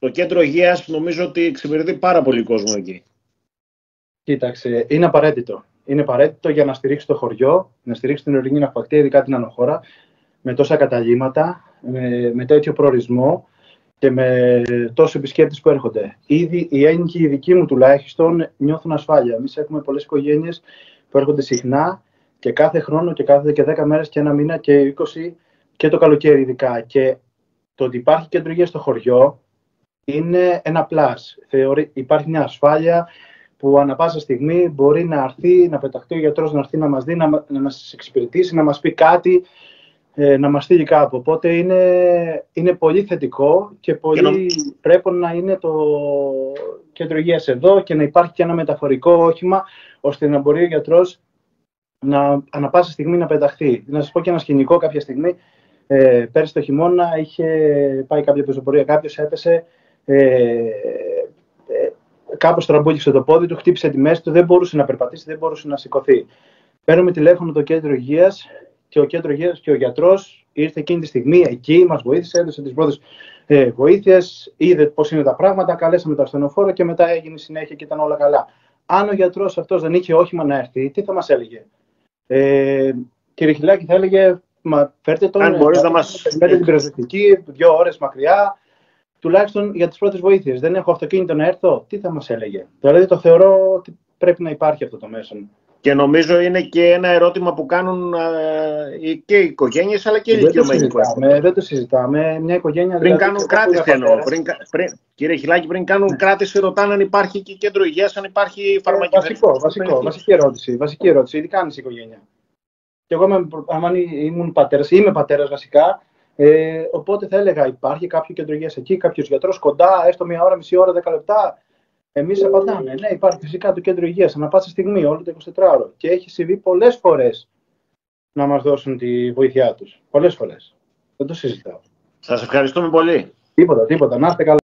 Το κέντρο υγείας νομίζω ότι εξυπηρετεί πάρα πολύ κόσμο εκεί. Κοίταξε, είναι απαραίτητο. Είναι απαραίτητο για να στηρίξει το χωριό, να στηρίξει την ορεινή ναυπακτία, ειδικά την αναχώρα, με τόσα καταλύματα, με τέτοιο προορισμό και με τόσους επισκέπτες που έρχονται. Ήδη οι ένοικοι, οι δικοί μου τουλάχιστον, νιώθουν ασφάλεια. Εμείς έχουμε πολλές οικογένειες που έρχονται συχνά και κάθε χρόνο και κάθε και 10 μέρες και ένα μήνα και 20 και το καλοκαίρι ειδικά. Και το ότι υπάρχει κέντρο υγείας στο χωριό είναι ένα πλάς. Υπάρχει μια ασφάλεια που ανά πάσα στιγμή μπορεί να έρθει, να πεταχτεί ο γιατρός, να έρθει να μας δει, να μας εξυπηρετήσει, να μας πει κάτι, να μας στείλει κάπου. Οπότε είναι πολύ θετικό και πολύ πρέπει να είναι το κέντρο υγείας εδώ και να υπάρχει και ένα μεταφορικό όχημα, ώστε να μπορεί ο γιατρός ανά πάσα στιγμή να πεταχθεί. Να σας πω και ένα σκηνικό κάποια στιγμή. Πέρσι το χειμώνα είχε πάει κάποια πεζοπορία, κάποιος έπεσε, κάπως τραμπούκισε το πόδι του, χτύπησε τη μέση του, δεν μπορούσε να περπατήσει, δεν μπορούσε να σηκωθεί. Παίρνουμε τηλέφωνο το κέντρο υγείας και ο κέντρο υγείας και ο γιατρός ήρθε εκείνη τη στιγμή εκεί, μας βοήθησε, έδωσε τις πρώτες βοήθειες, είδε πώς είναι τα πράγματα, καλέσαμε το ασθενοφόρο και μετά έγινε συνέχεια και ήταν όλα καλά. Αν ο γιατρός αυτός δεν είχε όχημα να έρθει, τι θα μας έλεγε? Κύριε Χιλάκη, θα έλεγε, φέρτε τον, αν μπορείς να μας φέρτε την πυροσβεστική, 2 ώρες μακριά, τουλάχιστον για τις πρώτες βοήθειες. Δεν έχω αυτοκίνητο να έρθω, τι θα μας έλεγε? Δηλαδή το θεωρώ ότι πρέπει να υπάρχει αυτό το μέσο. Και νομίζω είναι και ένα ερώτημα που κάνουν και οι οικογένειες αλλά και οι ηλικιωμένοι. Δεν το συζητάμε. Μια οικογένεια. Πριν κάνουν κράτηση εννοώ. Κύριε Χιλάκη, πριν κάνουν κράτηση, ρωτάνε αν υπάρχει και κέντρο υγείας, αν υπάρχει φαρμακευτική. Βασική ερώτηση. Ειδικά αν είσαι οικογένεια. Και εγώ, αν ήμουν πατέρας, είμαι πατέρας βασικά, οπότε θα έλεγα: υπάρχει κάποιο κέντρο υγείας εκεί, κάποιος γιατρός κοντά, έστω 1 ώρα, μισή ώρα, 10 λεπτά. Εμείς απαντάμε: ναι, υπάρχει φυσικά το κέντρο υγείας, ανά πάσα στιγμή, όλο το 24ωρο. Και έχει συμβεί πολλές φορές να μας δώσουν τη βοήθειά τους. Πολλές φορές. Δεν το συζητάω. Σας ευχαριστούμε πολύ. Τίποτα. Να είστε καλά.